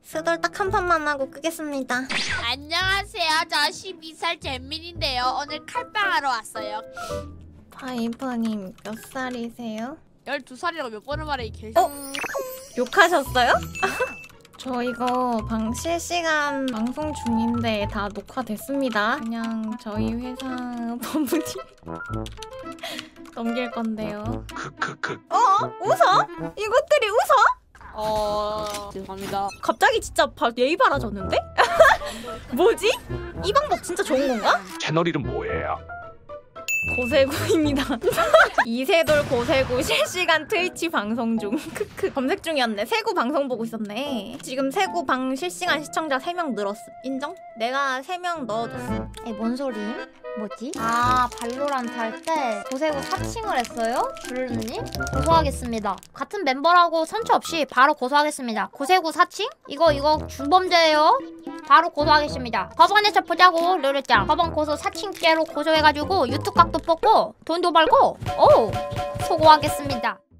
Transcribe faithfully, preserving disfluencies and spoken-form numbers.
스돌 딱 한 판만 하고 끄겠습니다. 안녕하세요. 저 십이 살 잼민인데요. 오늘 칼빵하러 왔어요. 파이퍼님 몇 살이세요? 열두 살이라고 몇 번을 말해 이 개. 어? 욕하셨어요? 저 이거 방 실시간 방송 중인데 다 녹화됐습니다. 그냥 저희 회사 법무팀 넘길 건데요. 어? 웃어? 이것들이 웃어? 어... 죄송합니다. 갑자기 진짜 바, 예의 바라졌는데? 뭐지? 이 방법 진짜 좋은 건가? 채널 이름 뭐예요? 고세구입니다. 이세돌 고세구 실시간 트위치 방송 중. 크크. 검색 중이었네. 세구 방송 보고 있었네. 지금 세구 방 실시간 시청자 세 명 늘었음. 인정? 내가 세 명 넣어줬어. 에, 뭔 소리임? 뭐지? 아, 발로란트 할 때 고세구 사칭을 했어요? 주르님? 고소하겠습니다. 같은 멤버라고 선처 없이 바로 고소하겠습니다. 고세구 사칭? 이거 이거 중범죄예요. 바로 고소하겠습니다. 법원에서 보자고 르르짱. 법원 고소 사칭죄로 고소해가지고 유튜브 각도 뽑고 돈도 벌고 오 소고하겠습니다.